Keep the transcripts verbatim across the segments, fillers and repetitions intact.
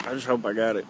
I just hope I got it.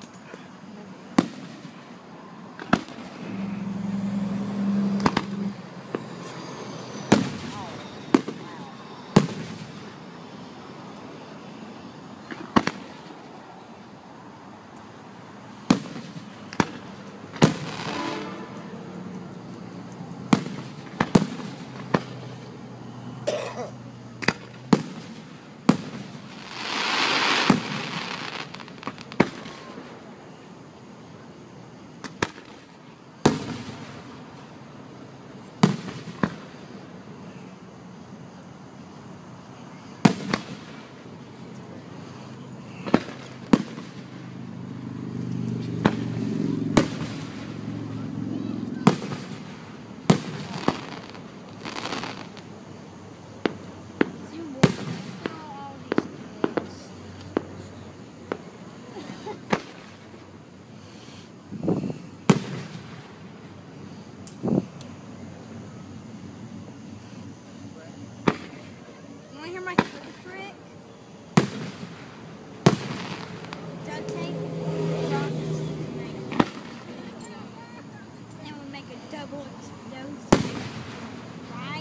Hear my trick? Duct tape. And we make a double explosive. Right?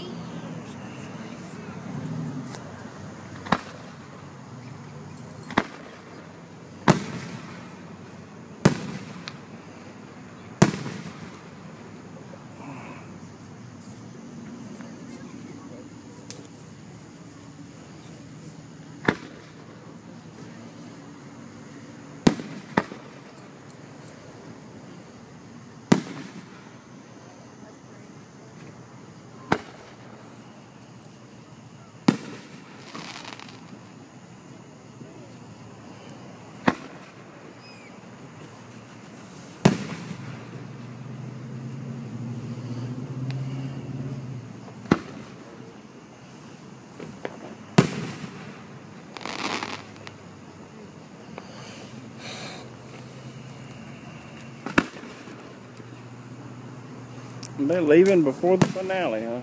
They're leaving before the finale, huh?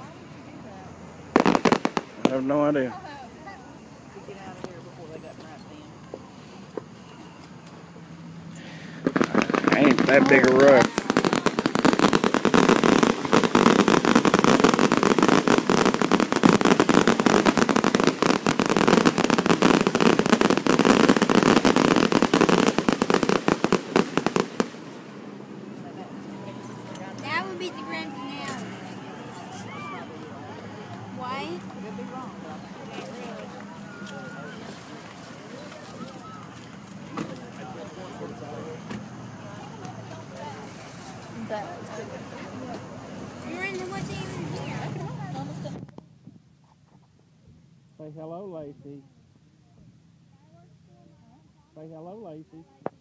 I have no idea. Ain't that big a rush. That would be the grand finale. Why? Could be wrong, but I really. You're in the what's even here? Say hello, Lacey. Say hello, Lacey.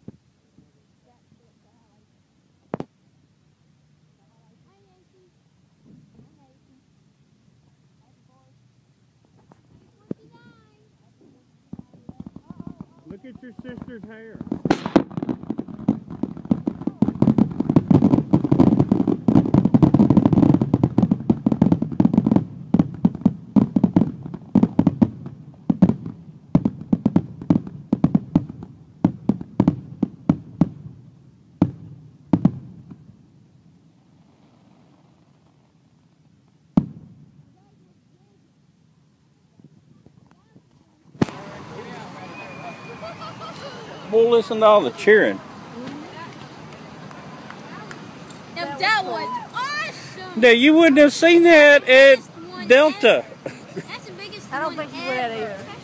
Look at your sister's hair. We'll listen to all the cheering. Now that was awesome. Now, you wouldn't have seen that at Delta. That's the biggest I don't one think you would have ever. either.